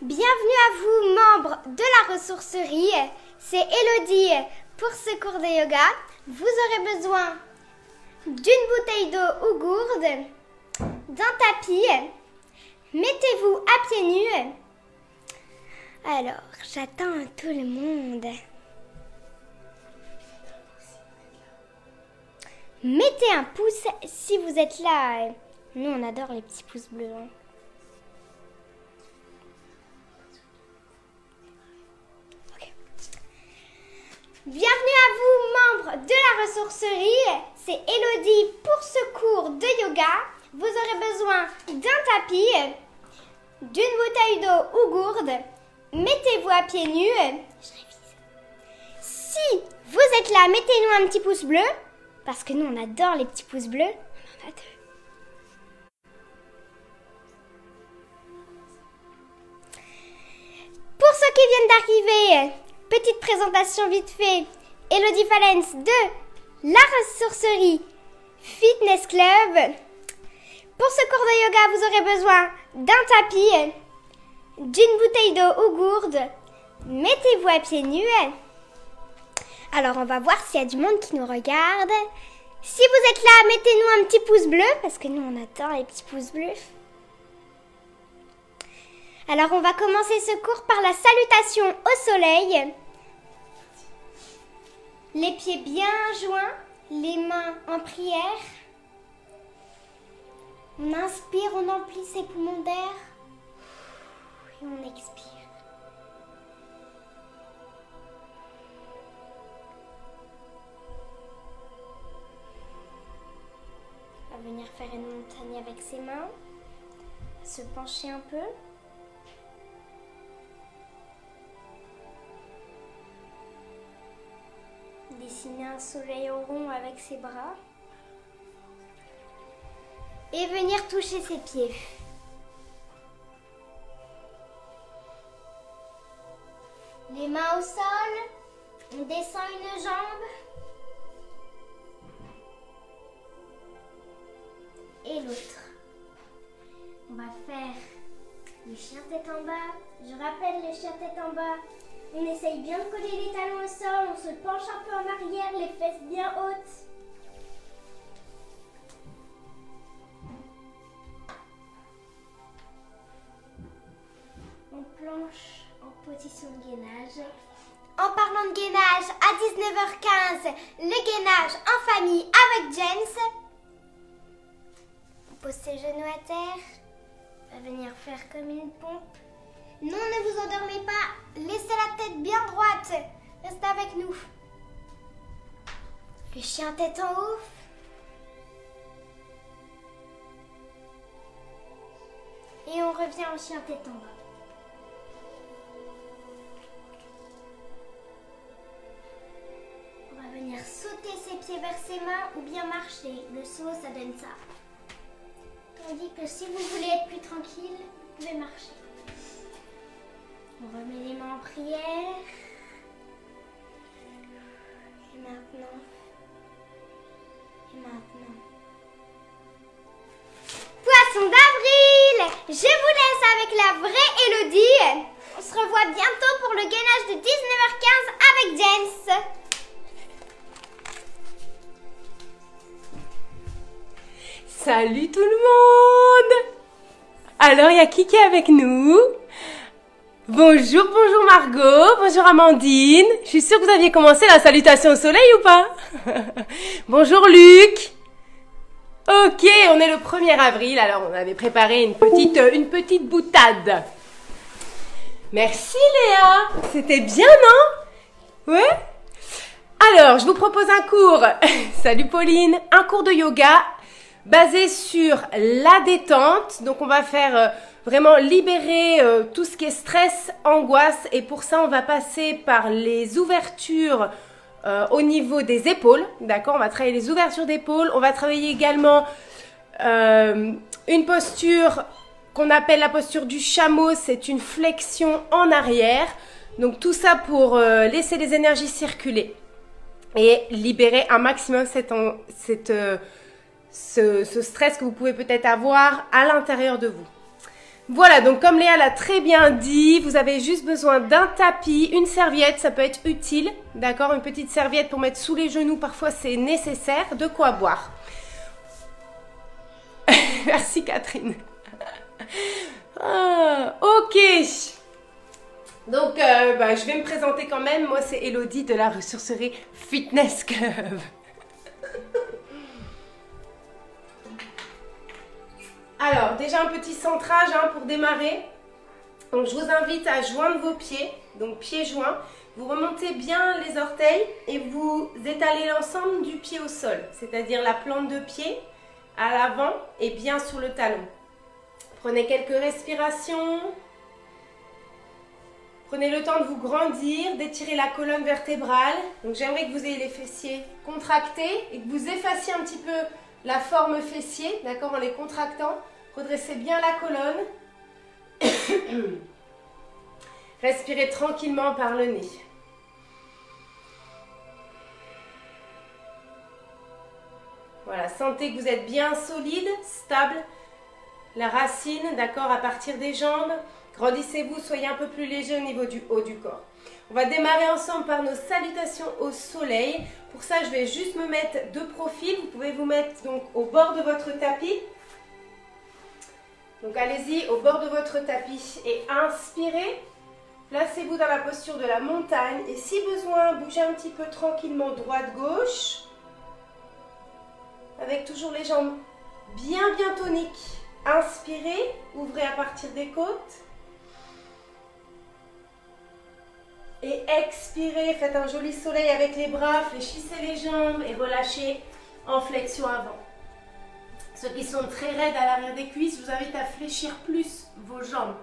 Bienvenue à vous, membres de la ressourcerie. C'est Elodie pour ce cours de yoga. Vous aurez besoin d'une bouteille d'eau ou gourde, d'un tapis. Mettez-vous à pieds nus. Alors, j'attends tout le monde. Mettez un pouce si vous êtes là. Nous, on adore les petits pouces bleus. Bienvenue à vous, membres de la ressourcerie. C'est Elodie pour ce cours de yoga. Vous aurez besoin d'un tapis, d'une bouteille d'eau ou gourde. Mettez-vous à pieds nus. Si vous êtes là, mettez-nous un petit pouce bleu. Parce que nous, on adore les petits pouces bleus. On en a deux. Pour ceux qui viennent d'arriver, petite présentation vite fait. Elodie Fallens de la ressourcerie Fitness Club. Pour ce cours de yoga, vous aurez besoin d'un tapis, d'une bouteille d'eau ou gourde. Mettez-vous à pieds nus. Alors, on va voir s'il y a du monde qui nous regarde. Si vous êtes là, mettez-nous un petit pouce bleu, parce que nous, on adore les petits pouces bleus. Alors, on va commencer ce cours par la salutation au soleil. Les pieds bien joints, les mains en prière. On inspire, on emplit ses poumons d'air. Et on expire. On va venir faire une montagne avec ses mains. Se pencher un peu. Dessiner un soleil au rond avec ses bras. Et venir toucher ses pieds. Les mains au sol. On descend une jambe. Et l'autre. On va faire le chien tête en bas. Je rappelle le chien tête en bas. On essaye bien de coller les talons au sol. On se penche un peu en arrière, les fesses bien hautes. On planche en position de gainage. En parlant de gainage, à 19h15, le gainage en famille avec James. On pose ses genoux à terre. On va venir faire comme une pompe. Non, ne vous endormez pas. Laissez la tête bien droite. Restez avec nous. Le chien tête en haut. Et on revient au chien tête en bas. On va venir sauter ses pieds vers ses mains ou bien marcher. Le saut, ça donne ça. Tandis que si vous voulez être plus tranquille, vous pouvez marcher. On remet les mains en prière. Et maintenant. Poisson d'avril! Je vous laisse avec la vraie Elodie. On se revoit bientôt pour le gainage de 19h15 avec James. Salut tout le monde! Alors, il y a qui est avec nous? Bonjour, bonjour Margot, bonjour Amandine. Je suis sûre que vous aviez commencé la salutation au soleil ou pas? Bonjour Luc. Ok, on est le 1er avril, alors on avait préparé une petite boutade. Merci Léa, c'était bien, non? Ouais? Alors, je vous propose un cours, salut Pauline, un cours de yoga basé sur la détente. Donc on va faire vraiment libérer tout ce qui est stress, angoisse, et pour ça on va passer par les ouvertures au niveau des épaules, d'accord? On va travailler les ouvertures d'épaules, on va travailler également une posture qu'on appelle la posture du chameau, c'est une flexion en arrière, donc tout ça pour laisser les énergies circuler et libérer un maximum ce stress que vous pouvez peut-être avoir à l'intérieur de vous. Voilà, donc comme Léa l'a très bien dit, vous avez juste besoin d'un tapis, une serviette, ça peut être utile, d'accord? Une petite serviette pour mettre sous les genoux, parfois c'est nécessaire. De quoi boire. Merci Catherine. Ah, ok. Donc, je vais me présenter quand même. Moi, c'est Elodie de la ressourcerie Fitness Club. Alors, déjà un petit centrage pour démarrer. Donc, je vous invite à joindre vos pieds, donc pieds joints. Vous remontez bien les orteils et vous étalez l'ensemble du pied au sol, c'est-à-dire la plante de pied à l'avant et bien sur le talon. Prenez quelques respirations. Prenez le temps de vous grandir, d'étirer la colonne vertébrale. Donc, j'aimerais que vous ayez les fessiers contractés et que vous effaciez un petit peu la forme fessier, d'accord, en les contractant. Redressez bien la colonne. Respirez tranquillement par le nez. Voilà, sentez que vous êtes bien solide, stable. La racine, d'accord, à partir des jambes. Grandissez-vous, soyez un peu plus léger au niveau du haut du corps. On va démarrer ensemble par nos salutations au soleil. Pour ça, je vais juste me mettre de profil. Vous pouvez vous mettre donc au bord de votre tapis. Donc allez-y au bord de votre tapis et inspirez. Placez-vous dans la posture de la montagne et si besoin, bougez un petit peu tranquillement droite-gauche. Avec toujours les jambes bien toniques. Inspirez, ouvrez à partir des côtes. Et expirez, faites un joli soleil avec les bras, fléchissez les jambes et relâchez en flexion avant. Ceux qui sont très raides à l'arrière des cuisses, je vous invite à fléchir plus vos jambes.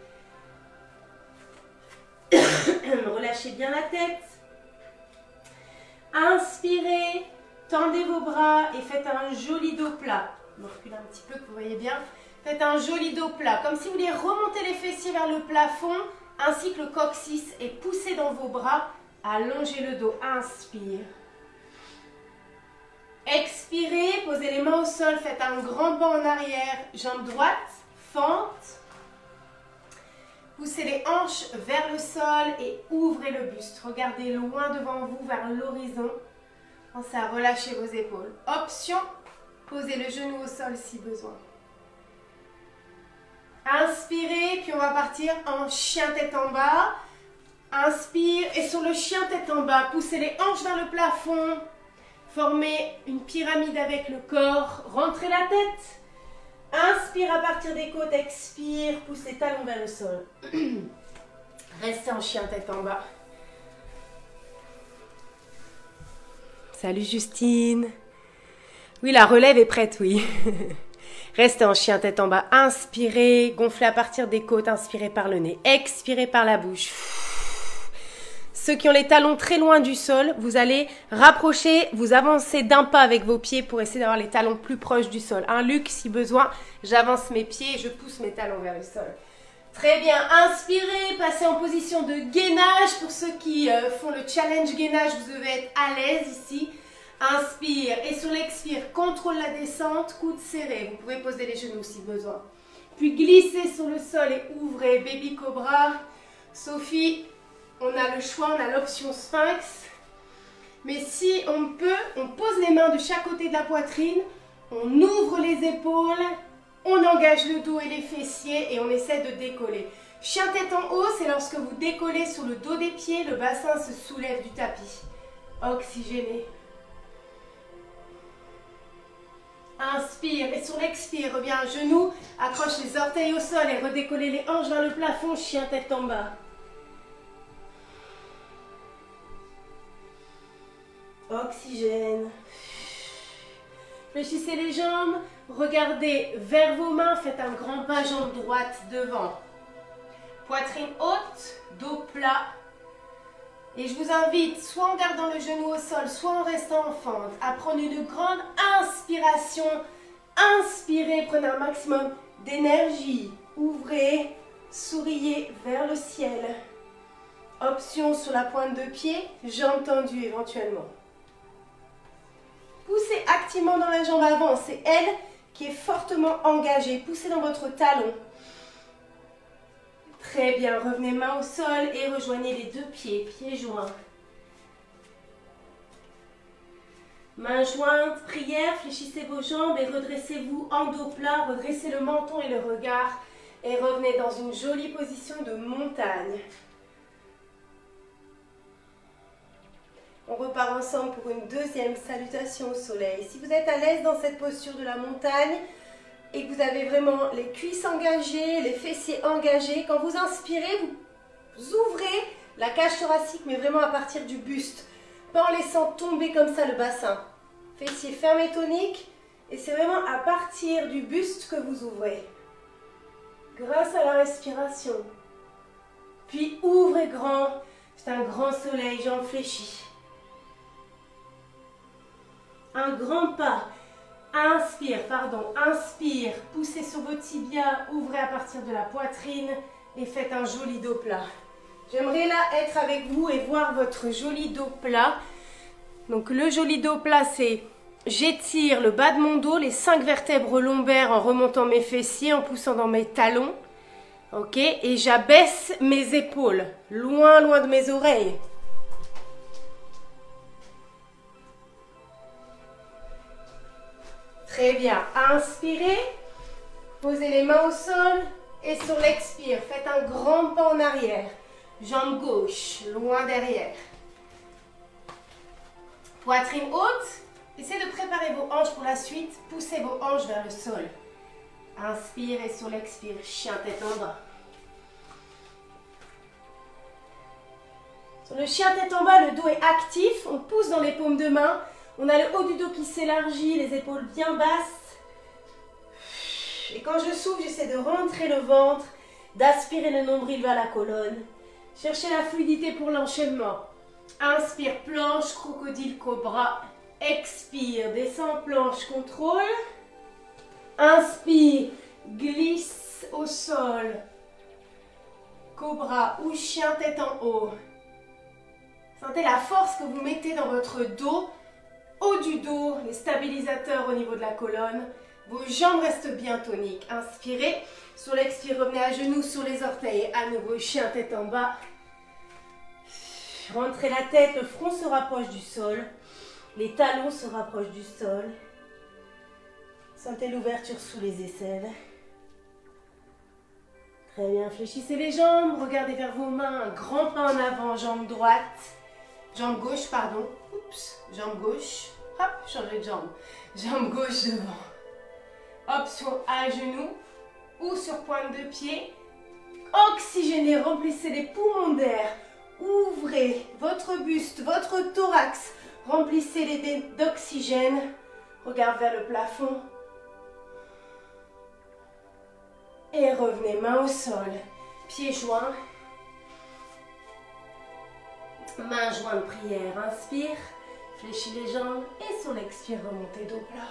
Relâchez bien la tête. Inspirez, tendez vos bras et faites un joli dos plat. Je me recule un petit peu que vous voyez bien. Faites un joli dos plat, comme si vous vouliez remonter les fessiers vers le plafond, ainsi que le coccyx, et poussez dans vos bras, allongez le dos. Inspire. Expirez, posez les mains au sol, faites un grand bond en arrière, jambe droite, fente. Poussez les hanches vers le sol et ouvrez le buste. Regardez loin devant vous, vers l'horizon. Pensez à relâcher vos épaules. Option, posez le genou au sol si besoin. Inspirez, puis on va partir en chien tête en bas. Inspire, et sur le chien tête en bas, poussez les hanches vers le plafond. Formez une pyramide avec le corps, rentrez la tête. Inspire à partir des côtes, expire, pousse les talons vers le sol. Restez en chien tête en bas. Salut Justine. Oui, la relève est prête, oui. Restez en chien tête en bas. Inspirez, gonflez à partir des côtes, inspirez par le nez. Expirez par la bouche. Ceux qui ont les talons très loin du sol, vous allez rapprocher, vous avancez d'un pas avec vos pieds pour essayer d'avoir les talons plus proches du sol. Luc, si besoin, j'avance mes pieds et je pousse mes talons vers le sol. Très bien, inspirez, passez en position de gainage. Pour ceux qui font le challenge gainage, vous devez être à l'aise ici. Inspire et sur l'expire, contrôle la descente, coudes serrés. Vous pouvez poser les genoux si besoin. Puis glissez sur le sol et ouvrez, baby cobra. Sophie, on a le choix, on a l'option sphinx. Mais si on peut, on pose les mains de chaque côté de la poitrine, on ouvre les épaules, on engage le dos et les fessiers et on essaie de décoller. Chien tête en haut, c'est lorsque vous décollez sur le dos des pieds, le bassin se soulève du tapis. Oxygéné. Inspire et sur l'expire, reviens à genoux, accroche les orteils au sol et redécollez les hanches vers le plafond, chien tête en bas. Oxygène. Fléchissez les jambes, regardez vers vos mains, faites un grand pas, jambe droite devant. Poitrine haute, dos plat. Et je vous invite, soit en gardant le genou au sol, soit en restant en fente, à prendre une grande inspiration. Inspirez, prenez un maximum d'énergie. Ouvrez, souriez vers le ciel. Option sur la pointe de pied, jambes tendues éventuellement. Poussez activement dans la jambe avant, c'est elle qui est fortement engagée. Poussez dans votre talon. Très bien, revenez main au sol et rejoignez les deux pieds, pieds joints. Mains jointes, prière, fléchissez vos jambes et redressez-vous en dos plat, redressez le menton et le regard et revenez dans une jolie position de montagne. On repart ensemble pour une deuxième salutation au soleil. Si vous êtes à l'aise dans cette posture de la montagne et que vous avez vraiment les cuisses engagées, les fessiers engagés, quand vous inspirez, vous ouvrez la cage thoracique, mais vraiment à partir du buste, pas en laissant tomber comme ça le bassin. Fessiers fermés toniques, et c'est vraiment à partir du buste que vous ouvrez. Grâce à la respiration. Puis ouvrez grand, c'est un grand soleil, jambes fléchies. Un grand pas, inspire, poussez sur vos tibias, ouvrez à partir de la poitrine et faites un joli dos plat. J'aimerais là être avec vous et voir votre joli dos plat. Donc le joli dos plat, c'est j'étire le bas de mon dos, les 5 vertèbres lombaires en remontant mes fessiers, en poussant dans mes talons. Ok, et j'abaisse mes épaules, loin, loin de mes oreilles. Très bien. Inspirez. Posez les mains au sol. Et sur l'expire, faites un grand pas en arrière. Jambe gauche, loin derrière. Poitrine haute. Essayez de préparer vos hanches pour la suite. Poussez vos hanches vers le sol. Inspire et sur l'expire, chien tête en bas. Sur le chien tête en bas, le dos est actif. On pousse dans les paumes de main. On a le haut du dos qui s'élargit, les épaules bien basses. Et quand je souffle, j'essaie de rentrer le ventre, d'aspirer le nombril vers la colonne. Cherchez la fluidité pour l'enchaînement. Inspire, planche, crocodile, cobra. Expire, descend, planche, contrôle. Inspire, glisse au sol. Cobra ou chien tête en haut. Sentez la force que vous mettez dans votre dos. Haut du dos, les stabilisateurs au niveau de la colonne. Vos jambes restent bien toniques. Inspirez. Sur l'expire, revenez à genoux sur les orteils. À nouveau, chien tête en bas. Rentrez la tête, le front se rapproche du sol. Les talons se rapprochent du sol. Sentez l'ouverture sous les aisselles. Très bien, fléchissez les jambes. Regardez vers vos mains. Un grand pas en avant, jambe droite. Jambe gauche, pardon. Oups, jambe gauche. Hop, changez de jambe. Jambe gauche devant. Option à genoux ou sur pointe de pied. Oxygénez, remplissez les poumons d'air. Ouvrez votre buste, votre thorax. Remplissez les dés d'oxygène. Regard vers le plafond. Et revenez main au sol. Pieds joints. Main jointe, prière. Inspire. Fléchis les jambes. Et sur l'expire, remontez dos plat.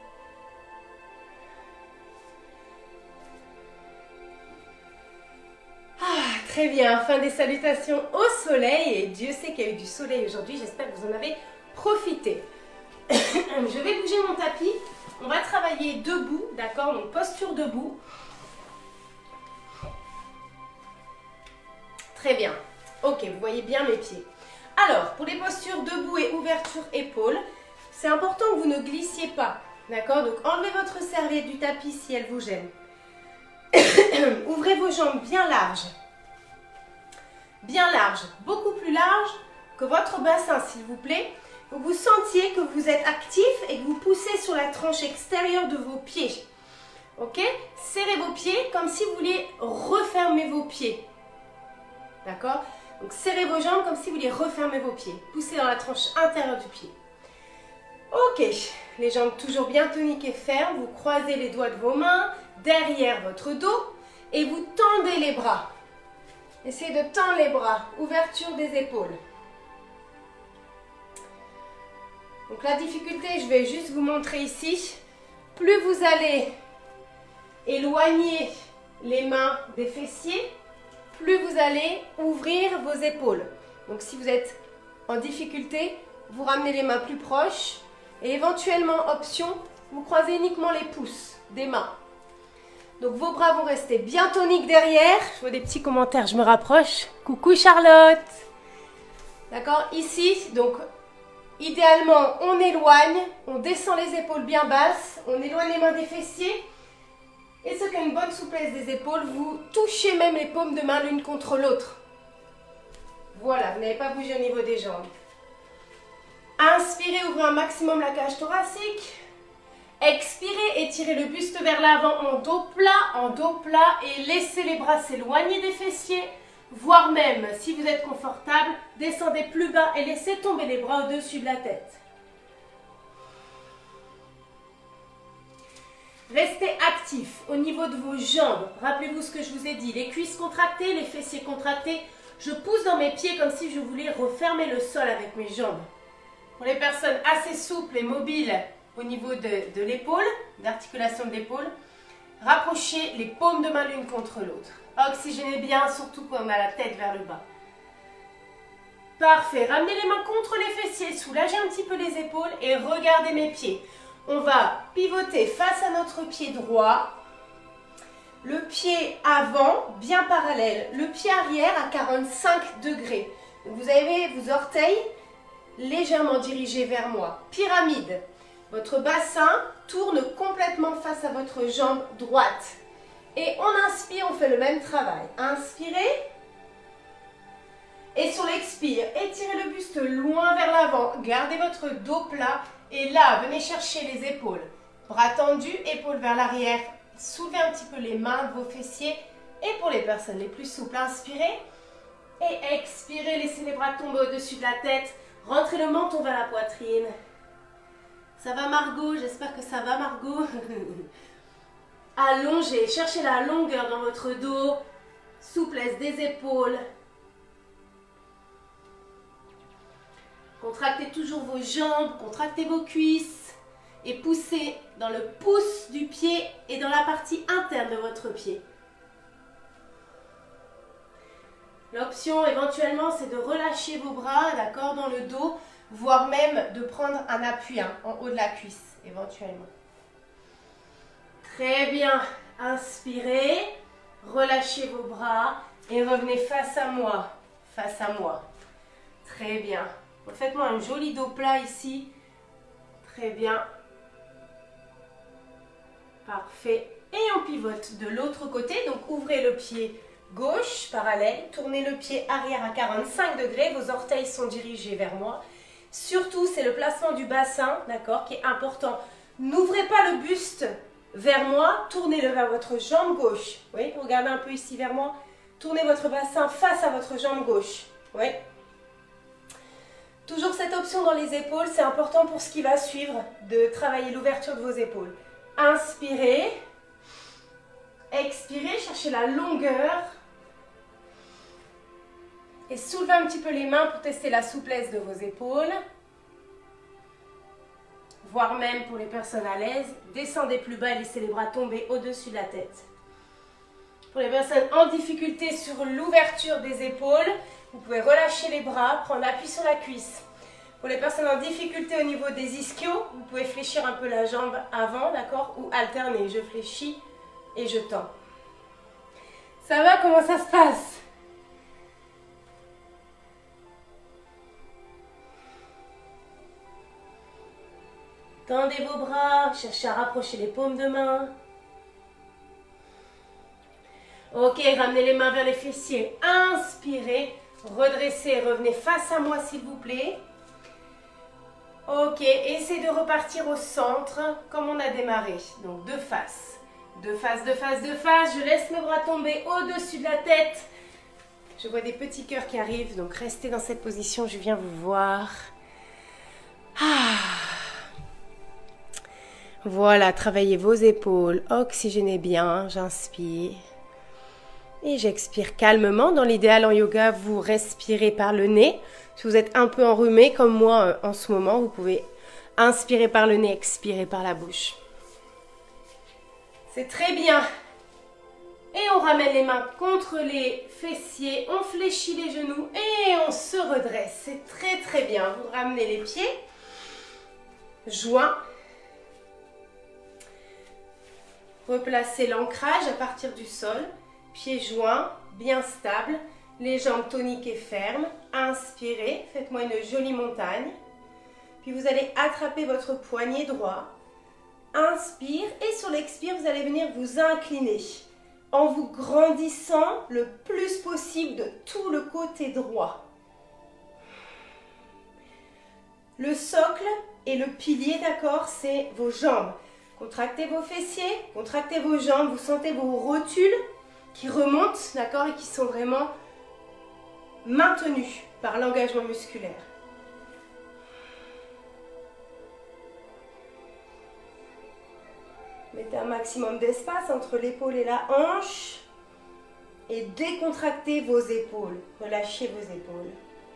Très bien, fin des salutations au soleil. Et Dieu sait qu'il y a eu du soleil aujourd'hui. J'espère que vous en avez profité. Je vais bouger mon tapis. On va travailler debout, d'accord? Donc posture debout. Très bien. Ok, vous voyez bien mes pieds. Alors, pour les postures debout et ouverture épaules, c'est important que vous ne glissiez pas. D'accord? Donc enlevez votre serviette du tapis si elle vous gêne. Ouvrez vos jambes bien larges. Bien large, beaucoup plus large que votre bassin, s'il vous plaît. Faut que vous sentiez que vous êtes actif et que vous poussez sur la tranche extérieure de vos pieds. Ok? Serrez vos pieds comme si vous vouliez refermer vos pieds. D'accord? Donc serrez vos jambes comme si vous vouliez refermer vos pieds. Poussez dans la tranche intérieure du pied. Ok, les jambes toujours bien toniques et fermes. Vous croisez les doigts de vos mains derrière votre dos et vous tendez les bras. Essayez de tendre les bras, ouverture des épaules. Donc la difficulté, je vais juste vous montrer ici. Plus vous allez éloigner les mains des fessiers, plus vous allez ouvrir vos épaules. Donc si vous êtes en difficulté, vous ramenez les mains plus proches et éventuellement, option, vous croisez uniquement les pouces des mains. Donc vos bras vont rester bien toniques derrière. Je vois des petits commentaires, je me rapproche. Coucou Charlotte. D'accord, ici, donc idéalement on éloigne, on descend les épaules bien basses, on éloigne les mains des fessiers. Et ceux qui ont une bonne souplesse des épaules, vous touchez même les paumes de main l'une contre l'autre. Voilà, vous n'avez pas bougé au niveau des jambes. Inspirez, ouvrez un maximum la cage thoracique. Expirez, étirez le buste vers l'avant en dos plat et laissez les bras s'éloigner des fessiers, voire même, si vous êtes confortable, descendez plus bas et laissez tomber les bras au-dessus de la tête. Restez actif au niveau de vos jambes. Rappelez-vous ce que je vous ai dit, les cuisses contractées, les fessiers contractés. Je pousse dans mes pieds comme si je voulais refermer le sol avec mes jambes. Pour les personnes assez souples et mobiles, au niveau de l'épaule, d'articulation de l'épaule, rapprochez les paumes de main l'une contre l'autre. Oxygénez bien, surtout quand on a la tête vers le bas. Parfait. Ramenez les mains contre les fessiers, soulagez un petit peu les épaules et regardez mes pieds. On va pivoter face à notre pied droit. Le pied avant, bien parallèle. Le pied arrière à 45 degrés. Vous avez vos orteils légèrement dirigés vers moi. Pyramide. Votre bassin tourne complètement face à votre jambe droite. Et on inspire, on fait le même travail. Inspirez. Et sur l'expire, étirez le buste loin vers l'avant. Gardez votre dos plat. Et là, venez chercher les épaules. Bras tendus, épaules vers l'arrière. Soulevez un petit peu les mains de vos fessiers. Et pour les personnes les plus souples, inspirez. Et expirez, laissez les bras tomber au-dessus de la tête. Rentrez le menton vers la poitrine. Ça va Margot? J'espère que ça va Margot. Allongez, cherchez la longueur dans votre dos. Souplesse des épaules. Contractez toujours vos jambes, contractez vos cuisses. Et poussez dans le pouce du pied et dans la partie interne de votre pied. L'option éventuellement c'est de relâcher vos bras, d'accord, dans le dos, voire même de prendre un appui en haut de la cuisse, éventuellement. Très bien. Inspirez, relâchez vos bras et revenez face à moi. Face à moi. Très bien. Faites-moi un joli dos plat ici. Très bien. Parfait. Et on pivote de l'autre côté. Donc ouvrez le pied gauche parallèle. Tournez le pied arrière à 45 degrés. Vos orteils sont dirigés vers moi. Surtout, c'est le placement du bassin, d'accord, qui est important. N'ouvrez pas le buste vers moi. Tournez-le vers votre jambe gauche. Oui, regardez un peu ici vers moi. Tournez votre bassin face à votre jambe gauche. Oui. Toujours cette option dans les épaules, c'est important pour ce qui va suivre, de travailler l'ouverture de vos épaules. Inspirez, expirez, cherchez la longueur. Et soulevez un petit peu les mains pour tester la souplesse de vos épaules. Voire même pour les personnes à l'aise, descendez plus bas et laissez les bras tomber au-dessus de la tête. Pour les personnes en difficulté sur l'ouverture des épaules, vous pouvez relâcher les bras, prendre appui sur la cuisse. Pour les personnes en difficulté au niveau des ischios, vous pouvez fléchir un peu la jambe avant, d'accord, ou alterner. Je fléchis et je tends. Ça va? Comment ça se passe? Tendez vos bras, cherchez à rapprocher les paumes de main. Ok, ramenez les mains vers les fessiers. Inspirez, redressez, revenez face à moi s'il vous plaît. Ok, essayez de repartir au centre comme on a démarré. Donc de face, de face, de face, de face. Je laisse mes bras tomber au-dessus de la tête. Je vois des petits cœurs qui arrivent, donc restez dans cette position, je viens vous voir. Voilà, travaillez vos épaules, oxygénez bien, j'inspire. Et j'expire calmement. Dans l'idéal en yoga, vous respirez par le nez. Si vous êtes un peu enrhumé comme moi en ce moment, vous pouvez inspirer par le nez, expirer par la bouche. C'est très bien. Et on ramène les mains contre les fessiers, on fléchit les genoux et on se redresse. C'est très très bien. Vous ramenez les pieds, joints. replacez l'ancrage à partir du sol, pieds joints, bien stables, les jambes toniques et fermes. Inspirez, faites-moi une jolie montagne. Puis vous allez attraper votre poignet droit. Inspire et sur l'expire, vous allez venir vous incliner en vous grandissant le plus possible de tout le côté droit. Le socle et le pilier, d'accord, c'est vos jambes. Contractez vos fessiers, contractez vos jambes, vous sentez vos rotules qui remontent, d'accord, et qui sont vraiment maintenues par l'engagement musculaire. Mettez un maximum d'espace entre l'épaule et la hanche et décontractez vos épaules. Relâchez vos épaules.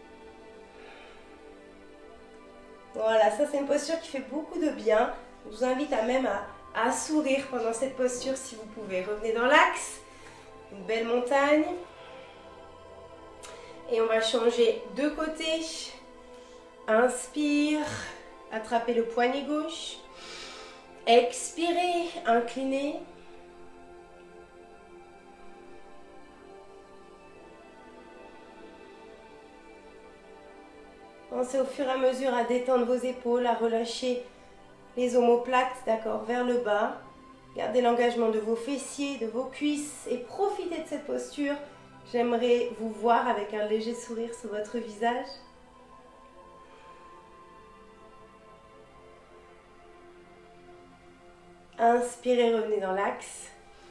Voilà, ça c'est une posture qui fait beaucoup de bien. Je vous invite à sourire pendant cette posture si vous pouvez. Revenez dans l'axe, une belle montagne. Et on va changer de côté. Inspire, attrapez le poignet gauche. Expirez, inclinez. Pensez au fur et à mesure à détendre vos épaules, à relâcher les omoplates, d'accord, vers le bas. Gardez l'engagement de vos fessiers, de vos cuisses et profitez de cette posture. J'aimerais vous voir avec un léger sourire sur votre visage. Inspirez, revenez dans l'axe.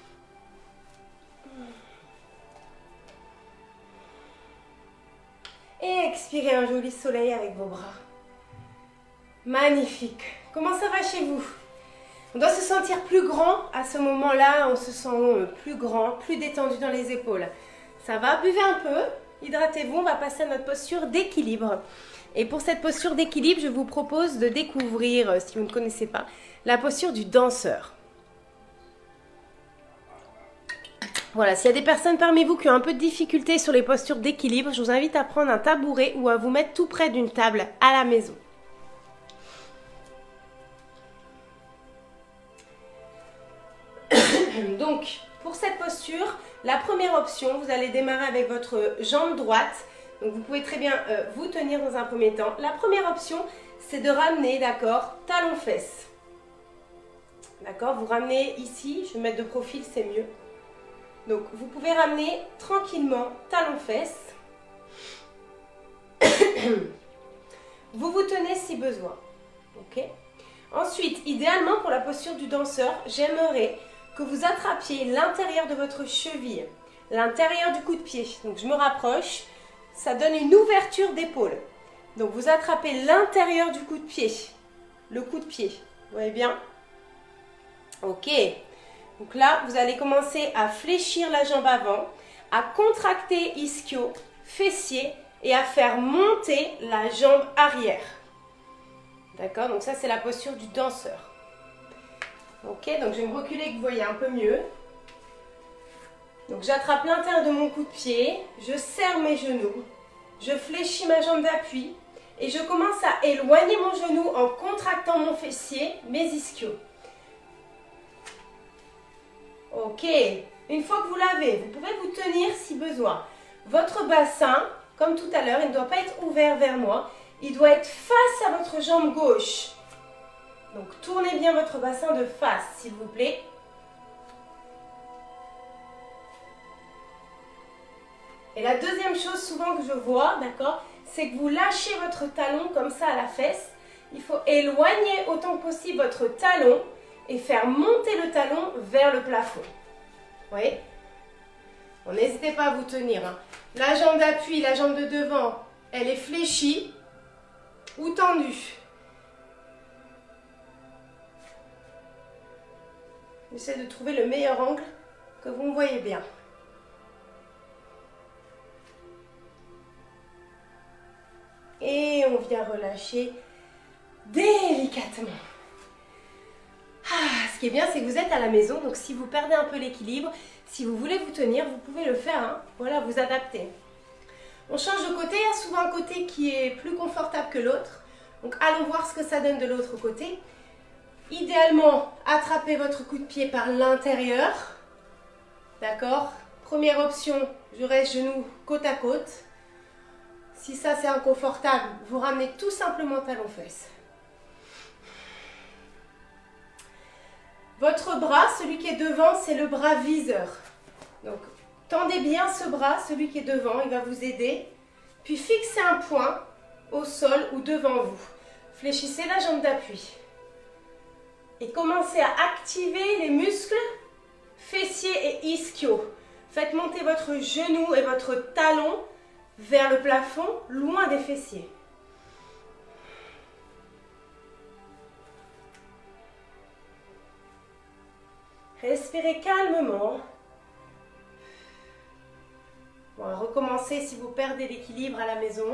Et expirez un joli soleil avec vos bras. Magnifique. Comment ça va chez vous? On doit se sentir plus grand. À ce moment-là, on se sent plus grand, plus détendu dans les épaules. Ça va? Buvez un peu. Hydratez-vous. On va passer à notre posture d'équilibre. Et pour cette posture d'équilibre, je vous propose de découvrir, si vous ne connaissez pas, la posture du danseur. Voilà, s'il y a des personnes parmi vous qui ont un peu de difficulté sur les postures d'équilibre, je vous invite à prendre un tabouret ou à vous mettre tout près d'une table à la maison. Donc, pour cette posture, la première option, vous allez démarrer avec votre jambe droite. Donc, vous pouvez très bien vous tenir dans un premier temps. La première option, c'est de ramener, d'accord, talon-fesse. D'accord, vous ramenez ici, je vais me mettre de profil, c'est mieux. Donc, vous pouvez ramener tranquillement talon-fesse. Vous vous tenez si besoin. Ok. Ensuite, idéalement pour la posture du danseur, j'aimerais que vous attrapiez l'intérieur de votre cheville, l'intérieur du coup de pied. Donc, je me rapproche. Ça donne une ouverture d'épaule. Donc, vous attrapez l'intérieur du coup de pied. Le coup de pied. Vous voyez bien? Ok. Donc là, vous allez commencer à fléchir la jambe avant, à contracter ischio, fessier et à faire monter la jambe arrière. D'accord? Donc ça, c'est la posture du danseur. Ok, donc je vais me reculer que vous voyez un peu mieux. Donc j'attrape l'intérieur de mon coup de pied, je serre mes genoux, je fléchis ma jambe d'appui et je commence à éloigner mon genou en contractant mon fessier, mes ischios. Ok, une fois que vous l'avez, vous pouvez vous tenir si besoin. Votre bassin, comme tout à l'heure, il ne doit pas être ouvert vers moi. Il doit être face à votre jambe gauche. Donc tournez bien votre bassin de face, s'il vous plaît. Et la deuxième chose souvent que je vois, d'accord, c'est que vous lâchez votre talon comme ça à la fesse. Il faut éloigner autant que possible votre talon et faire monter le talon vers le plafond. Vous voyez? Bon, n'hésitez pas à vous tenir. Hein. La jambe d'appui, la jambe de devant, elle est fléchie ou tendue. J'essaie de trouver le meilleur angle que vous me voyez bien. Et on vient relâcher délicatement. Ce qui est bien, c'est que vous êtes à la maison, donc si vous perdez un peu l'équilibre, si vous voulez vous tenir, vous pouvez le faire. Hein. Voilà, vous adaptez. On change de côté, il y a souvent un côté qui est plus confortable que l'autre. Donc allons voir ce que ça donne de l'autre côté. Idéalement, attrapez votre coup de pied par l'intérieur. D'accord? Première option, je reste genoux côte à côte. Si ça c'est inconfortable, vous ramenez tout simplement talons-fesses. Votre bras, celui qui est devant, c'est le bras viseur. Donc, tendez bien ce bras, celui qui est devant, il va vous aider. Puis fixez un point au sol ou devant vous. Fléchissez la jambe d'appui. Et commencez à activer les muscles fessiers et ischio. Faites monter votre genou et votre talon vers le plafond, loin des fessiers. Respirez calmement. On va recommencer si vous perdez l'équilibre à la maison.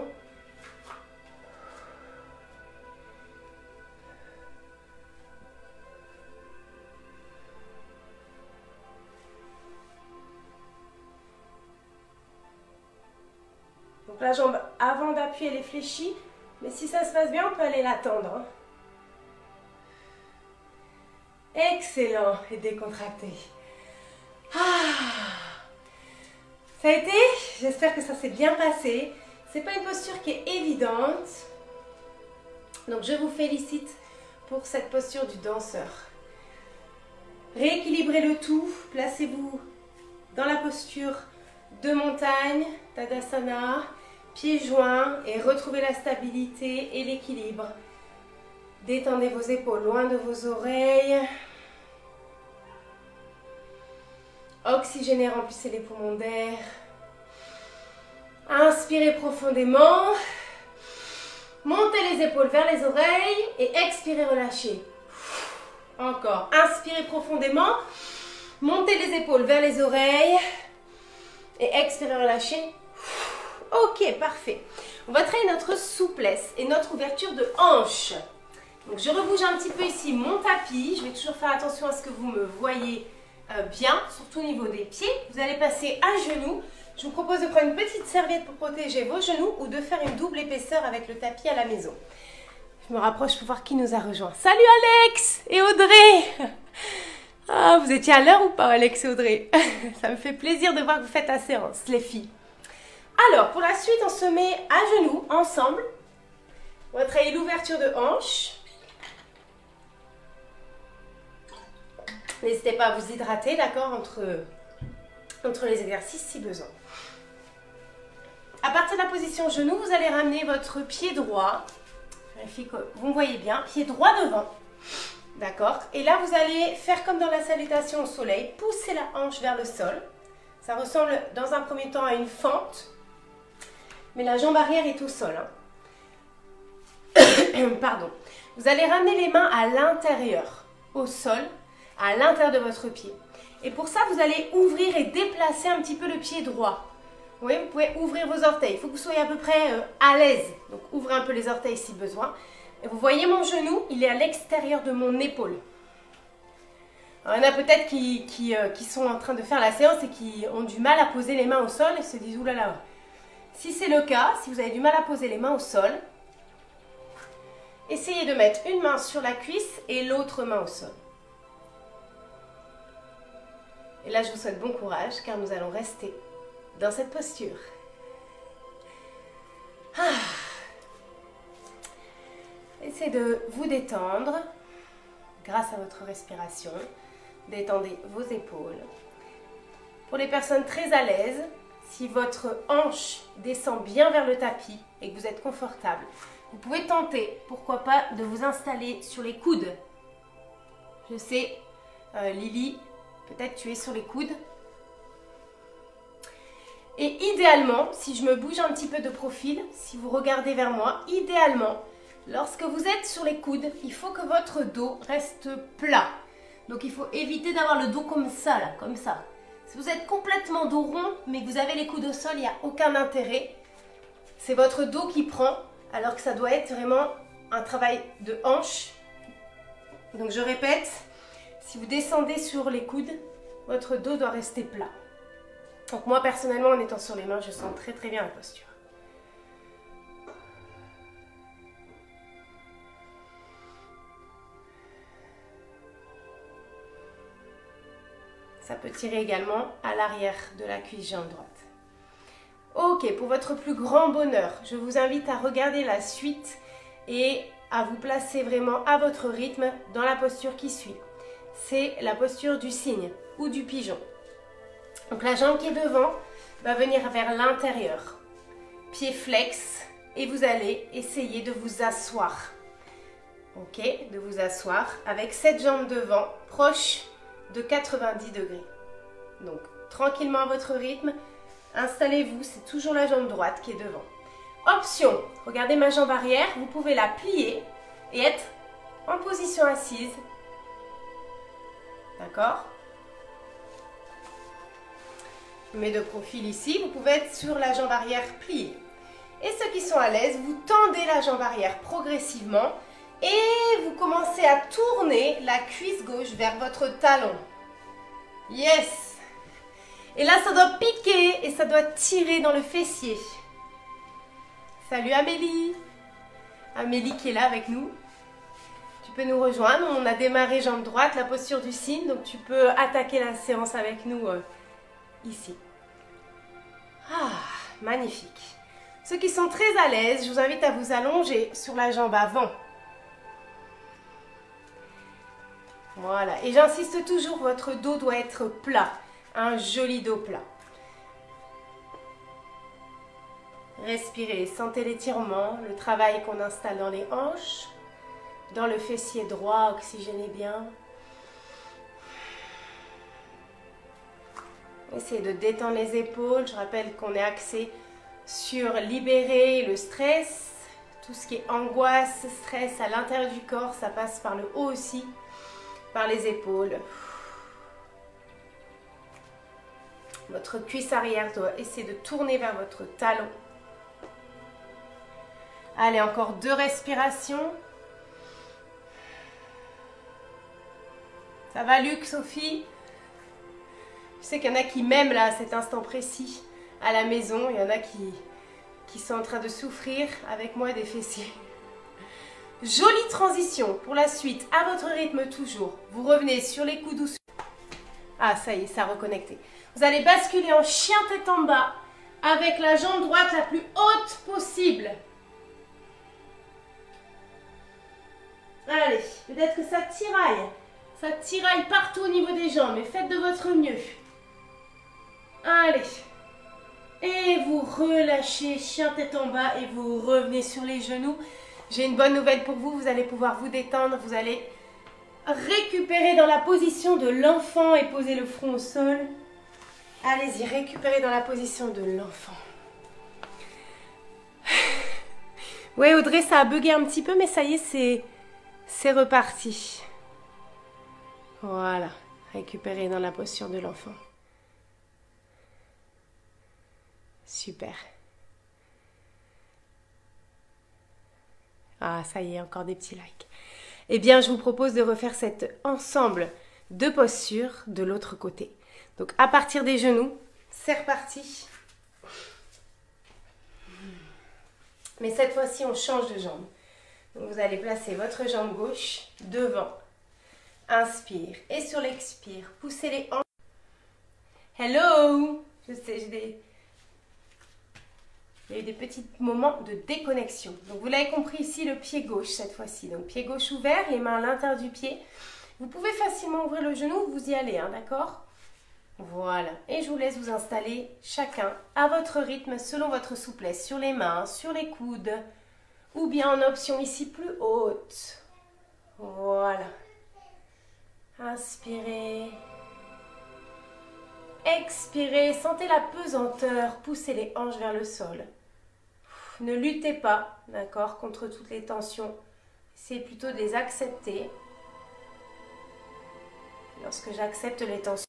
Donc la jambe avant d'appuyer, elle est fléchie. Mais si ça se passe bien, on peut aller la tendre. Hein. Excellent et décontracté. Ça a été? J'espère que ça s'est bien passé. C'est pas une posture qui est évidente. Donc je vous félicite pour cette posture du danseur. Rééquilibrez le tout. Placez-vous dans la posture de montagne, Tadasana, pieds joints et retrouvez la stabilité et l'équilibre. Détendez vos épaules loin de vos oreilles. Oxygénez, remplissez les poumons d'air. Inspirez profondément. Montez les épaules vers les oreilles et expirez, relâchez. Encore. Inspirez profondément. Montez les épaules vers les oreilles et expirez, relâchez. Ok, parfait. On va travailler notre souplesse et notre ouverture de hanche. Donc je rebouge un petit peu ici mon tapis. Je vais toujours faire attention à ce que vous me voyez bien, surtout au niveau des pieds. Vous allez passer à genoux. Je vous propose de prendre une petite serviette pour protéger vos genoux ou de faire une double épaisseur avec le tapis à la maison. Je me rapproche pour voir qui nous a rejoint. Salut Alex et Audrey. Ah, vous étiez à l'heure ou pas, Alex et Audrey? Ça me fait plaisir de voir que vous faites la séance, les filles. Alors, pour la suite, on se met à genoux, ensemble. On va travailler l'ouverture de hanche. N'hésitez pas à vous hydrater, d'accord, entre les exercices si besoin. À partir de la position genou, vous allez ramener votre pied droit. Vérifiez que vous me voyez bien. Pied droit devant. D'accord? Et là, vous allez faire comme dans la salutation au soleil. Pousser la hanche vers le sol. Ça ressemble dans un premier temps à une fente. Mais la jambe arrière est au sol. Hein. Pardon. Vous allez ramener les mains à l'intérieur, au sol, à l'intérieur de votre pied. Et pour ça, vous allez ouvrir et déplacer un petit peu le pied droit. Vous voyez, vous pouvez ouvrir vos orteils. Il faut que vous soyez à peu près à l'aise. Donc, ouvrez un peu les orteils si besoin. Et vous voyez mon genou, il est à l'extérieur de mon épaule. Alors, il y en a peut-être qui sont en train de faire la séance et qui ont du mal à poser les mains au sol et se disent « oulala ». Si c'est le cas, si vous avez du mal à poser les mains au sol, essayez de mettre une main sur la cuisse et l'autre main au sol. Et là, je vous souhaite bon courage car nous allons rester dans cette posture. Essayez de vous détendre grâce à votre respiration. Détendez vos épaules. Pour les personnes très à l'aise, si votre hanche descend bien vers le tapis et que vous êtes confortable, vous pouvez tenter, pourquoi pas, de vous installer sur les coudes. Je sais, Lily, peut-être tu es sur les coudes. Et idéalement, si je me bouge un petit peu de profil, si vous regardez vers moi, idéalement, lorsque vous êtes sur les coudes, il faut que votre dos reste plat. Donc il faut éviter d'avoir le dos comme ça, là, comme ça. Si vous êtes complètement dos rond, mais que vous avez les coudes au sol, il n'y a aucun intérêt. C'est votre dos qui prend, alors que ça doit être vraiment un travail de hanche. Donc je répète, si vous descendez sur les coudes, votre dos doit rester plat. Donc moi personnellement, en étant sur les mains, je sens très très bien la posture. Ça peut tirer également à l'arrière de la cuisse jambe droite. Ok, pour votre plus grand bonheur, je vous invite à regarder la suite et à vous placer vraiment à votre rythme dans la posture qui suit. C'est la posture du cygne ou du pigeon. Donc la jambe qui est devant va venir vers l'intérieur. Pied flex et vous allez essayer de vous asseoir. Ok, de vous asseoir avec cette jambe devant proche de 90 degrés. Donc tranquillement à votre rythme. Installez-vous, c'est toujours la jambe droite qui est devant. Option, regardez ma jambe arrière, vous pouvez la plier et être en position assise. D'accord? Je mets de profil ici, vous pouvez être sur la jambe arrière pliée. Et ceux qui sont à l'aise, vous tendez la jambe arrière progressivement et vous commencez à tourner la cuisse gauche vers votre talon. Yes! Et là, ça doit piquer et ça doit tirer dans le fessier. Salut Amélie. Amélie qui est là avec nous. Tu peux nous rejoindre. On a démarré jambe droite, la posture du cygne. Donc tu peux attaquer la séance avec nous ici. Ah, magnifique. Ceux qui sont très à l'aise, je vous invite à vous allonger sur la jambe avant. Voilà. Et j'insiste toujours, votre dos doit être plat. Un joli dos plat. Respirez, sentez l'étirement, le travail qu'on installe dans les hanches, dans le fessier droit, oxygénez bien. Essayez de détendre les épaules. Je rappelle qu'on est axé sur libérer le stress, tout ce qui est angoisse, stress à l'intérieur du corps, ça passe par le haut aussi, par les épaules. Votre cuisse arrière doit essayer de tourner vers votre talon. Allez, encore 2 respirations. Ça va Luc, Sophie? Je sais qu'il y en a qui m'aiment là à cet instant précis à la maison. Il y en a qui sont en train de souffrir avec moi des fessiers. Jolie transition pour la suite, à votre rythme toujours. Vous revenez sur les coudes doucement. Ah, ça y est, ça a reconnecté. Vous allez basculer en chien tête en bas avec la jambe droite la plus haute possible. Allez, peut-être que ça tiraille. Ça tiraille partout au niveau des jambes, mais faites de votre mieux. Allez. Et vous relâchez, chien tête en bas et vous revenez sur les genoux. J'ai une bonne nouvelle pour vous, vous allez pouvoir vous détendre, vous allez récupérer dans la position de l'enfant et poser le front au sol. Allez-y, récupérez dans la position de l'enfant. Oui, Audrey, ça a bugué un petit peu, mais ça y est, c'est reparti. Voilà, récupérez dans la posture de l'enfant. Super. Ah, ça y est, encore des petits likes. Eh bien, je vous propose de refaire cet ensemble de postures de l'autre côté. Donc, à partir des genoux, c'est reparti. Mais cette fois-ci, on change de jambe. Donc, vous allez placer votre jambe gauche devant. Inspire. Et sur l'expire, poussez les hanches. Hello! Je sais, il y a eu des petits moments de déconnexion. Donc, vous l'avez compris ici, le pied gauche cette fois-ci. Donc, pied gauche ouvert, les mains à l'intérieur du pied. Vous pouvez facilement ouvrir le genou, vous y allez, hein, d'accord? Voilà. Et je vous laisse vous installer chacun à votre rythme, selon votre souplesse, sur les mains, sur les coudes, ou bien en option ici plus haute. Voilà. Inspirez. Expirez. Sentez la pesanteur. Poussez les hanches vers le sol. Ne luttez pas, d'accord, contre toutes les tensions. Essayez plutôt de les accepter. Lorsque j'accepte les tensions.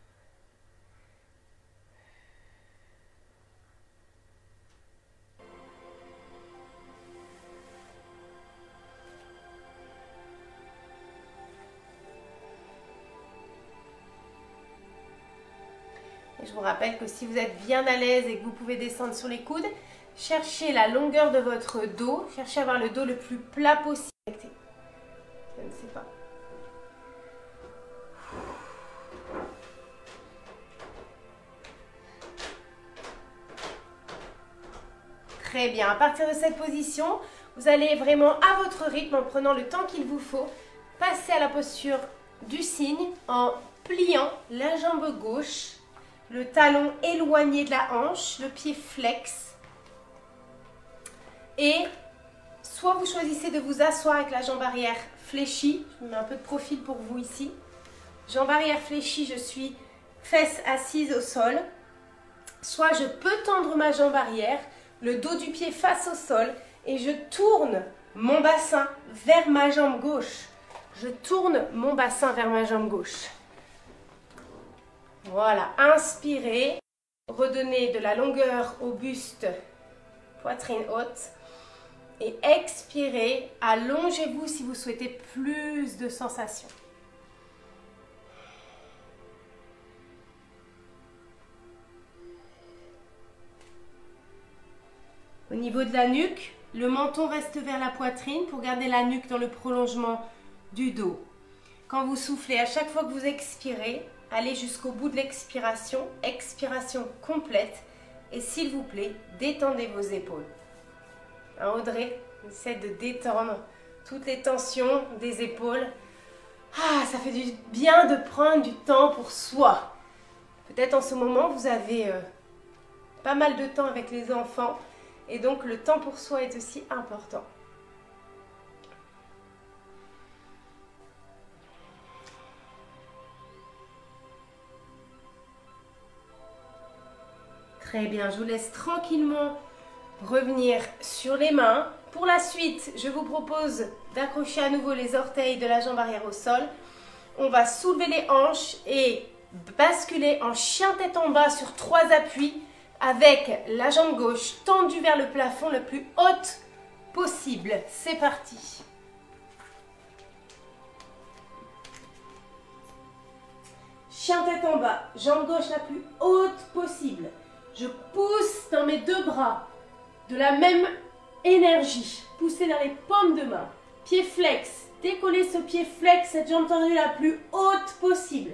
Et je vous rappelle que si vous êtes bien à l'aise et que vous pouvez descendre sur les coudes, cherchez la longueur de votre dos. Cherchez à avoir le dos le plus plat possible. Je ne sais pas. Très bien. À partir de cette position, vous allez vraiment à votre rythme, en prenant le temps qu'il vous faut, passer à la posture du cygne en pliant la jambe gauche, le talon éloigné de la hanche, le pied flex. Et soit vous choisissez de vous asseoir avec la jambe arrière fléchie, je mets un peu de profil pour vous ici. Jambe arrière fléchie, je suis fesses assises au sol. Soit je peux tendre ma jambe arrière, le dos du pied face au sol et je tourne mon bassin vers ma jambe gauche. Je tourne mon bassin vers ma jambe gauche. Voilà, inspirez, redonnez de la longueur au buste, poitrine haute. Et expirez, allongez-vous si vous souhaitez plus de sensations. Au niveau de la nuque, le menton reste vers la poitrine pour garder la nuque dans le prolongement du dos. Quand vous soufflez, à chaque fois que vous expirez, allez jusqu'au bout de l'expiration, expiration complète. Et s'il vous plaît, détendez vos épaules. Hein, Audrey, essaie de détendre toutes les tensions des épaules. Ah, ça fait du bien de prendre du temps pour soi. Peut-être en ce moment, vous avez pas mal de temps avec les enfants. Et donc, le temps pour soi est aussi important. Très bien, je vous laisse tranquillement revenir sur les mains. Pour la suite, je vous propose d'accrocher à nouveau les orteils de la jambe arrière au sol. On va soulever les hanches et basculer en chien tête en bas sur 3 appuis avec la jambe gauche tendue vers le plafond le plus haute possible. C'est parti. Chien tête en bas, jambe gauche la plus haute possible. Je pousse dans mes 2 bras de la même énergie. Poussez dans les paumes de main. Pied flex. Décollez ce pied flex, cette jambe tendue la plus haute possible.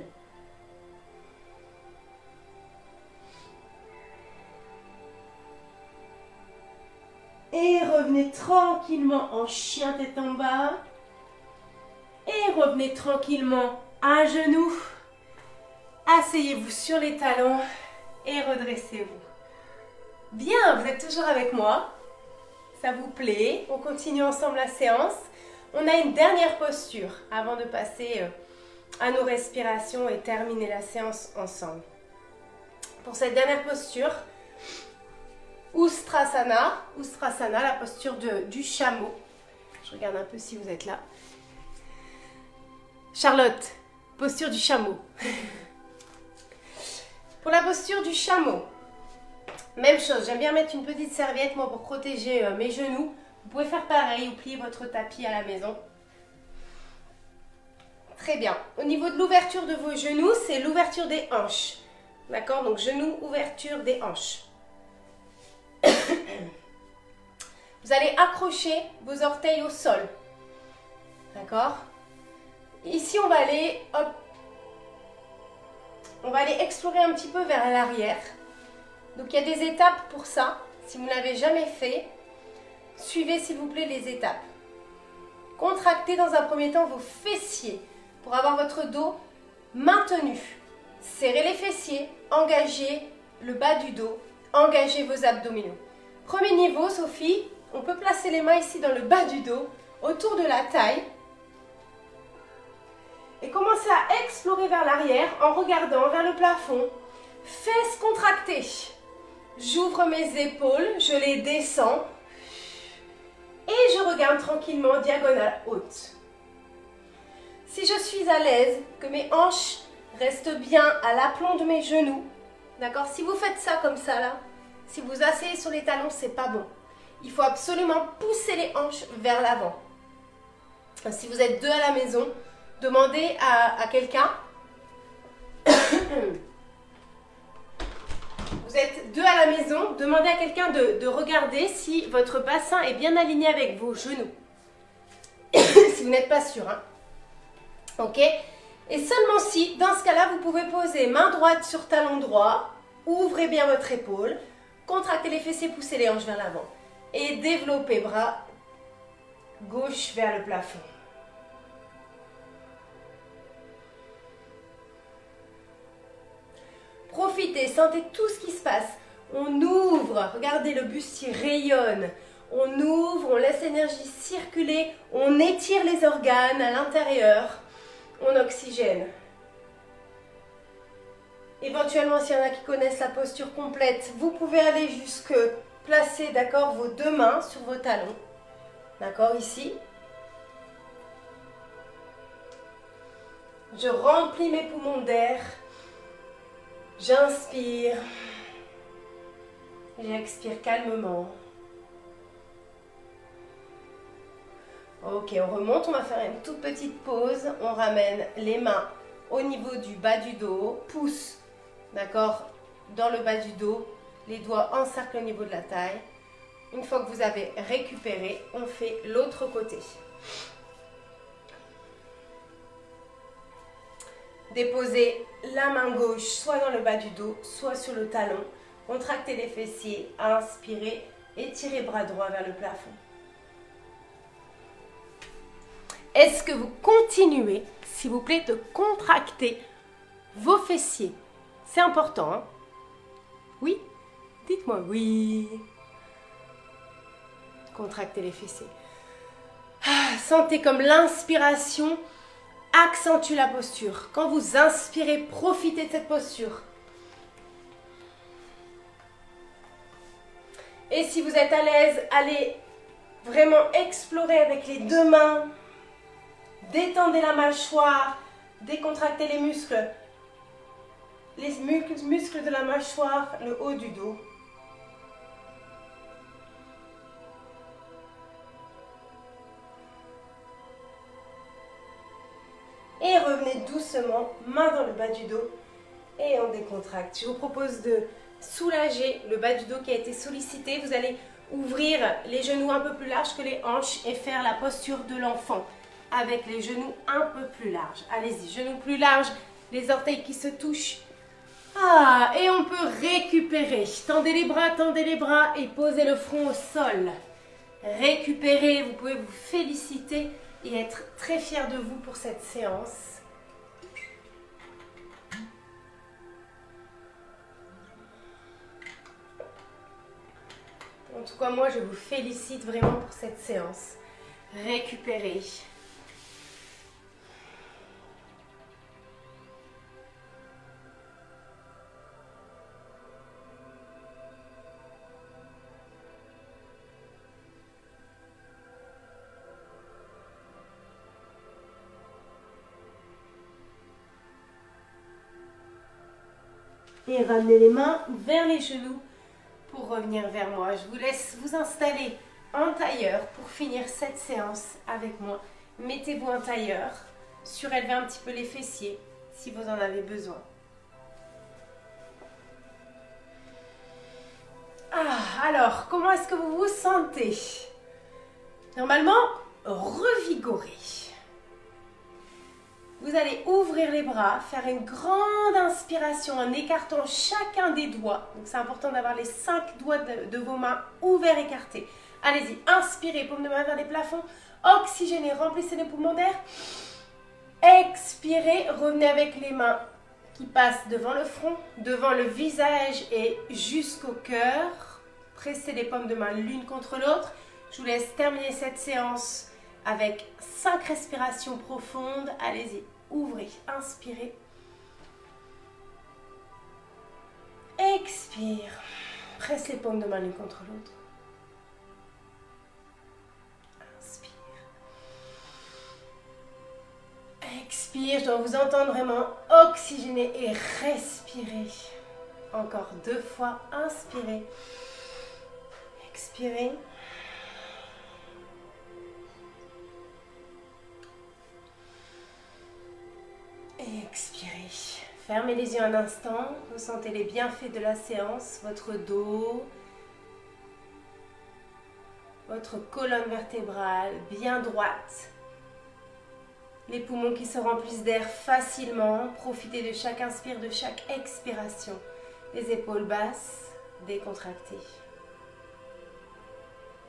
Et revenez tranquillement en chien tête en bas. Et revenez tranquillement à genoux. Asseyez-vous sur les talons et redressez-vous. Bien, vous êtes toujours avec moi. Ça vous plaît? On continue ensemble la séance. On a une dernière posture avant de passer à nos respirations et terminer la séance ensemble. Pour cette dernière posture, Ustrasana, la posture du chameau. Je regarde un peu si vous êtes là. Charlotte, posture du chameau. Pour la posture du chameau, même chose, j'aime bien mettre une petite serviette moi pour protéger mes genoux. Vous pouvez faire pareil ou plier votre tapis à la maison. Très bien. Au niveau de l'ouverture de vos genoux, c'est l'ouverture des hanches. D'accord? Donc genoux, ouverture des hanches. Vous allez accrocher vos orteils au sol. D'accord? Ici, on va aller, hop, on va aller explorer un petit peu vers l'arrière. Donc, il y a des étapes pour ça. Si vous ne l'avez jamais fait, suivez s'il vous plaît les étapes. Contractez dans un premier temps vos fessiers pour avoir votre dos maintenu. Serrez les fessiers, engagez le bas du dos, engagez vos abdominaux. Premier niveau, Sophie, on peut placer les mains ici dans le bas du dos, autour de la taille. Et commencez à explorer vers l'arrière en regardant vers le plafond. Fesses contractées. J'ouvre mes épaules, je les descends. Et je regarde tranquillement diagonale haute. Si je suis à l'aise, que mes hanches restent bien à l'aplomb de mes genoux, d'accord? Si vous faites ça comme ça là, si vous asseyez sur les talons, c'est pas bon. Il faut absolument pousser les hanches vers l'avant. Si vous êtes 2 à la maison, demandez à quelqu'un. Vous êtes 2 à la maison, demandez à quelqu'un de regarder si votre bassin est bien aligné avec vos genoux. Si vous n'êtes pas sûr, hein. Ok? Et seulement si, dans ce cas-là, vous pouvez poser main droite sur talon droit, ouvrez bien votre épaule, contractez les fessiers, poussez les hanches vers l'avant. Et développez, bras gauche vers le plafond. Profitez, sentez tout ce qui se passe. On ouvre, regardez le bustier rayonne. On ouvre, on laisse l'énergie circuler, on étire les organes à l'intérieur, on oxygène. Éventuellement, s'il y en a qui connaissent la posture complète, vous pouvez aller jusque placer, d'accord, vos deux mains sur vos talons. D'accord, ici. Je remplis mes poumons d'air. J'inspire. J'expire calmement. Ok, on remonte, on va faire une toute petite pause. On ramène les mains au niveau du bas du dos. Pouce, d'accord, dans le bas du dos. Les doigts encerclent au niveau de la taille. Une fois que vous avez récupéré, on fait l'autre côté. Déposez la main gauche soit dans le bas du dos, soit sur le talon. Contractez les fessiers, inspirez, étirez bras droit vers le plafond. Est-ce que vous continuez, s'il vous plaît, de contracter vos fessiers? C'est important, hein? Oui? Dites-moi oui. Contractez les fessiers. Sentez comme l'inspiration accentue la posture. Quand vous inspirez, profitez de cette posture. Et si vous êtes à l'aise, allez vraiment explorer avec les deux mains. Détendez la mâchoire, décontractez les muscles de la mâchoire, le haut du dos. Et revenez doucement, main dans le bas du dos et on décontracte. Je vous propose de soulager le bas du dos qui a été sollicité. Vous allez ouvrir les genoux un peu plus larges que les hanches et faire la posture de l'enfant avec les genoux un peu plus larges. Allez-y, genoux plus larges, les orteils qui se touchent. Et on peut récupérer. Tendez les bras et posez le front au sol. Récupérez, vous pouvez vous féliciter et être très fier de vous pour cette séance. En tout cas, moi, je vous félicite vraiment pour cette séance. Récupérez. Et ramenez les mains vers les genoux pour revenir vers moi. Je vous laisse vous installer en tailleur pour finir cette séance avec moi. Mettez-vous en tailleur, surélevez un petit peu les fessiers si vous en avez besoin. Alors, comment est-ce que vous vous sentez? Normalement, revigoré. Vous allez ouvrir les bras, faire une grande inspiration en écartant chacun des doigts. Donc c'est important d'avoir les 5 doigts de vos mains ouverts, écartés. Allez-y, inspirez, paume de main vers les plafonds. Oxygénez, remplissez les poumons d'air. Expirez, revenez avec les mains qui passent devant le front, devant le visage et jusqu'au cœur. Pressez les paumes de main l'une contre l'autre. Je vous laisse terminer cette séance avec 5 respirations profondes. Allez-y, ouvrez, inspirez. Expire. Presse les paumes de main l'une contre l'autre. Inspire. Expire, je dois vous entendre vraiment oxygéner et respirer. Encore 2 fois, inspirez. Expirez. Et expirez. Fermez les yeux un instant. Ressentez les bienfaits de la séance. Votre dos, votre colonne vertébrale bien droite. Les poumons qui se remplissent d'air facilement. Profitez de chaque inspire, de chaque expiration. Les épaules basses, décontractées.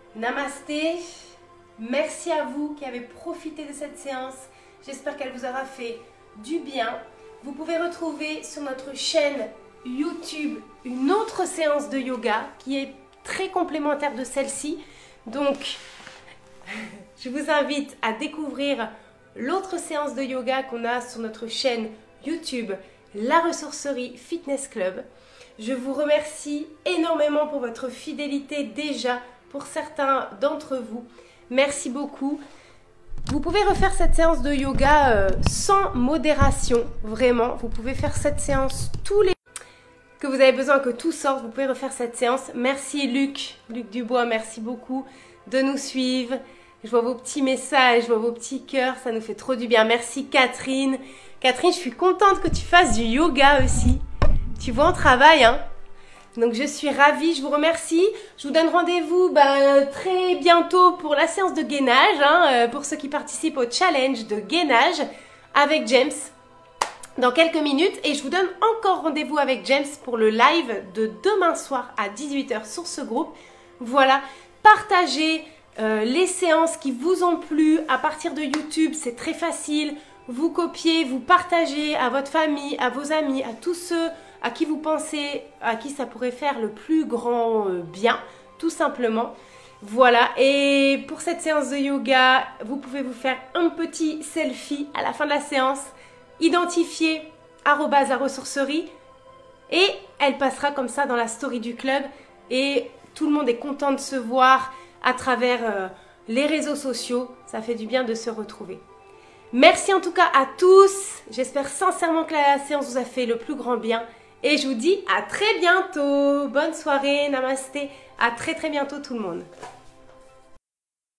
Namasté. Merci à vous qui avez profité de cette séance. J'espère qu'elle vous aura fait du bien. Vous pouvez retrouver sur notre chaîne YouTube une autre séance de yoga qui est très complémentaire de celle-ci. Donc, je vous invite à découvrir l'autre séance de yoga qu'on a sur notre chaîne YouTube, La Ressourcerie Fitness Club. Je vous remercie énormément pour votre fidélité déjà pour certains d'entre vous. Merci beaucoup. Vous pouvez refaire cette séance de yoga sans modération, vraiment. Vous pouvez faire cette séance tous les que vous avez besoin que tout sorte. Vous pouvez refaire cette séance. Merci Luc Dubois, merci beaucoup de nous suivre. Je vois vos petits messages, je vois vos petits cœurs, ça nous fait trop du bien. Merci Catherine. Catherine, je suis contente que tu fasses du yoga aussi. Tu vois, on travaille, hein. Donc je suis ravie, je vous remercie. Je vous donne rendez-vous très bientôt pour la séance de gainage, pour ceux qui participent au challenge de gainage avec James dans quelques minutes. Et je vous donne encore rendez-vous avec James pour le live de demain soir à 18 h sur ce groupe. Voilà, partagez les séances qui vous ont plu à partir de YouTube, c'est très facile. Vous copiez, vous partagez à votre famille, à vos amis, à tous ceux à qui vous pensez, à qui ça pourrait faire le plus grand bien, tout simplement. Voilà, et pour cette séance de yoga, vous pouvez vous faire un petit selfie à la fin de la séance, identifier @laressourcerie, et elle passera comme ça dans la story du club, et tout le monde est content de se voir à travers les réseaux sociaux. Ça fait du bien de se retrouver. Merci en tout cas à tous. J'espère sincèrement que la séance vous a fait le plus grand bien. Et je vous dis à très bientôt. Bonne soirée, namasté. À très bientôt tout le monde.